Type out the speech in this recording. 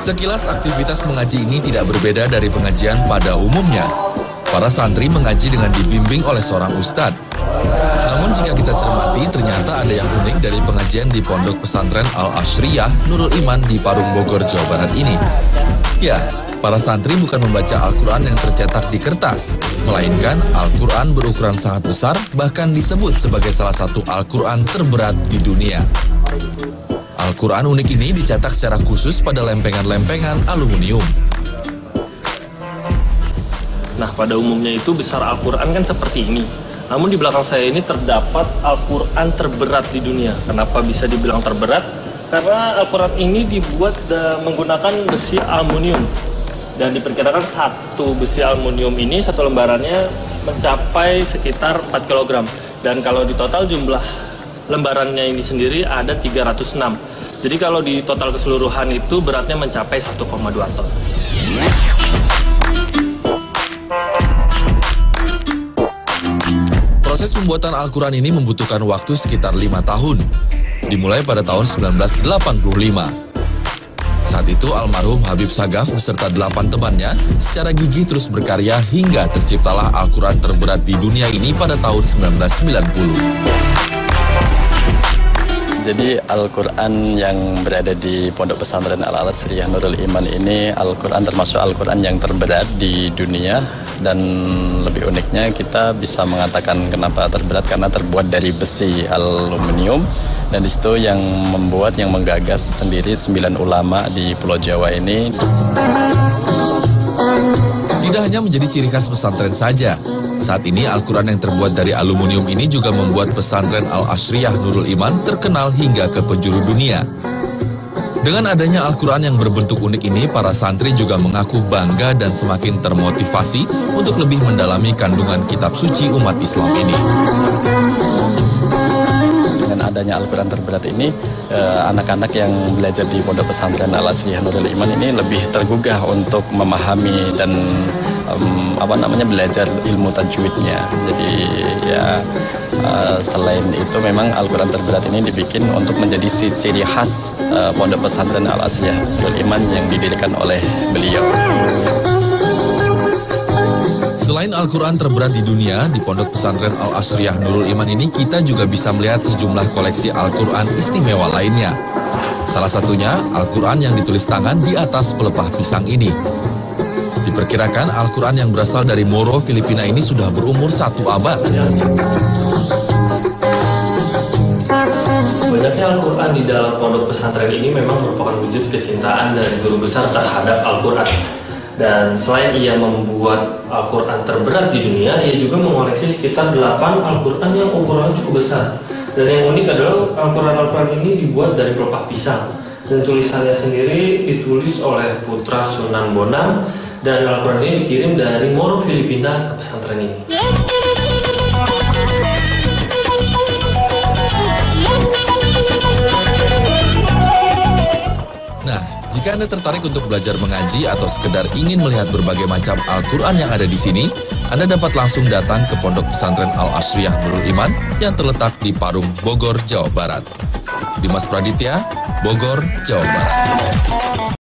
Sekilas aktivitas mengaji ini tidak berbeda dari pengajian pada umumnya. Para santri mengaji dengan dibimbing oleh seorang ustadz. Namun jika kita cermati, ternyata ada yang unik dari pengajian di Pondok Pesantren Al-Ashriyah Nurul Iman di Parung, Bogor, Jawa Barat ini. Ya, para santri bukan membaca Al-Quran yang tercetak di kertas, melainkan Al-Quran berukuran sangat besar, bahkan disebut sebagai salah satu Al-Quran terberat di dunia. Al-Quran unik ini dicetak secara khusus pada lempengan-lempengan aluminium. Nah, pada umumnya itu besar Al-Quran kan seperti ini. Namun di belakang saya ini terdapat Al-Quran terberat di dunia. Kenapa bisa dibilang terberat? Karena Al-Quran ini dibuat menggunakan besi aluminium. Dan diperkirakan satu besi aluminium ini, satu lembarannya mencapai sekitar 4 kg. Dan kalau di total jumlah lembarannya ini sendiri ada 306. Jadi kalau di total keseluruhan itu beratnya mencapai 1,2 ton. Proses pembuatan Al-Quran ini membutuhkan waktu sekitar 5 tahun, dimulai pada tahun 1985. Saat itu almarhum Habib Sagaf beserta 8 temannya secara gigih terus berkarya hingga terciptalah Al-Quran terberat di dunia ini pada tahun 1990. Jadi Al-Quran yang berada di Pondok Pesantren Al-Ashriyah Nurul Iman ini Al-Quran termasuk Al-Quran yang terberat di dunia. Dan lebih uniknya kita bisa mengatakan kenapa terberat, karena terbuat dari besi aluminium. Dan disitu yang membuat, yang menggagas sendiri 9 ulama di Pulau Jawa ini. Tidak hanya menjadi ciri khas pesantren saja, saat ini Al-Quran yang terbuat dari aluminium ini juga membuat pesantren Al-Ashriyah Nurul Iman terkenal hingga ke penjuru dunia. Dengan adanya Al-Quran yang berbentuk unik ini, para santri juga mengaku bangga dan semakin termotivasi untuk lebih mendalami kandungan kitab suci umat Islam ini. Dengan adanya Al-Quran terberat ini, anak-anak yang belajar di Pondok Pesantren Al-Ashriyah Nurul Iman ini lebih tergugah untuk memahami dan belajar ilmu tajwidnya. Jadi ya selain itu memang Al-Quran terberat ini dibikin untuk menjadi ciri khas Pondok Pesantren Al-Ashriyah Nurul Iman yang didirikan oleh beliau. Selain Al-Quran terberat di dunia, di Pondok Pesantren Al-Ashriyah Nurul Iman ini kita juga bisa melihat sejumlah koleksi Al-Quran istimewa lainnya. Salah satunya Al-Quran yang ditulis tangan di atas pelepah pisang ini. Diperkirakan Al-Quran yang berasal dari Moro, Filipina ini sudah berumur 1 abad. Banyaknya Al-Quran di dalam pondok pesantren ini memang merupakan wujud kecintaan dari guru besar terhadap Al-Quran. Dan selain ia membuat Al-Quran terberat di dunia, ia juga mengoleksi sekitar 8 Al-Quran yang ukurannya cukup besar. Dan yang unik adalah Al-Quran ini dibuat dari pelepah pisang. Dan tulisannya sendiri ditulis oleh putra Sunan Bonang. Dan Al-Quran ini dikirim dari Moro, Filipina ke pesantren ini. Nah, jika Anda tertarik untuk belajar mengaji atau sekedar ingin melihat berbagai macam Al-Quran yang ada di sini, Anda dapat langsung datang ke Pondok Pesantren Al-Ashriyah Nurul Iman yang terletak di Parung, Bogor, Jawa Barat. Dimas Praditya, Bogor, Jawa Barat.